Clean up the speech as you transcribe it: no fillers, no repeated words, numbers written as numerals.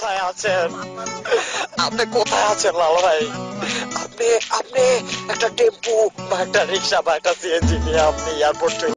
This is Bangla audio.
কোথায় আছেন? আপনি কোথায় আছেন লাল ভাই? আপনি আপনি একটা টেম্পু বা একটা রিক্সা বা একটা সিএনজি নিয়ে আপনি এয়ারপোর্ট